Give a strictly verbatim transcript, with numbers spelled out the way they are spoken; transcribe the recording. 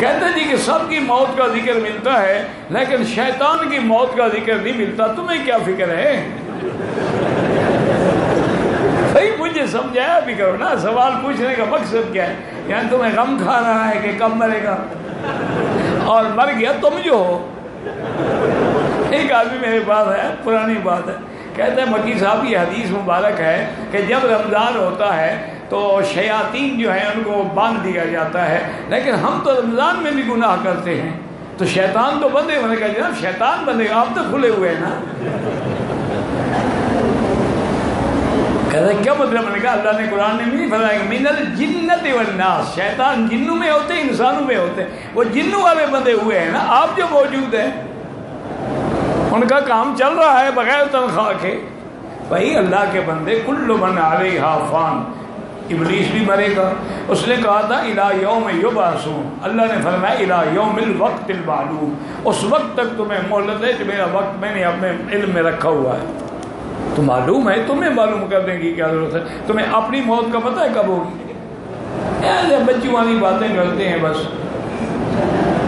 کہتے جی کہ سب کی موت کا ذکر ملتا ہے لیکن شیطان کی موت کا ذکر نہیں ملتا، تمہیں کیا فکر ہے؟ بھائی مجھے سمجھایا بھی کرو نا، سوال پوچھنے کا مقصد کیا ہے؟ یعنی تمہیں غم کھا رہا ہے کہ کب مرے گا، اور مر گیا تم جو ہو۔ ایک آدمی میرے پاس ہے، پرانی بات ہے، کہتے ہیں مکی صاحب کی حدیث مبارک ہے کہ جب رمضان ہوتا ہے تو شیاطین جو ہیں ان کو باندھ دیا جاتا ہے، لیکن ہم تو رمضان میں بھی گناہ کرتے ہیں، تو شیطان تو بندے ہونے کا جناب شیطان بندے، آپ تو کھلے ہوئے ہیں نا۔ کہتے ہیں کیا مطلب؟ میں نے کہا اللہ نے قرآن میں نہیں فرمایا کہ من الجنۃ والناس، شیطان جنوں میں ہوتے ہیں انسانوں میں ہوتے ہیں، وہ جنوں والے بندے ہوئے ہیں نا، آپ جو موجود ہیں ان کا کام چل رہا ہے بغیر تنخواہ کے۔ بھائی اللہ کے بندے کل من علیہا فان، ابلیس بھی مرے گا، اس نے کہا تھا الی یوم یبعثون، اللہ نے فرمایا الی یوم الوقت المعلوم، اس وقت تک تمہیں مہلت ہے کہ میرا وقت میں نے اپنے علم میں رکھا ہوا ہے، تو معلوم ہے تمہیں معلوم کرنے کی کیا ضرورت ہے؟ تمہیں اپنی موت کا پتہ ہے کب ہوگی؟ ایسے بچوں والی باتیں کرتے ہیں بس۔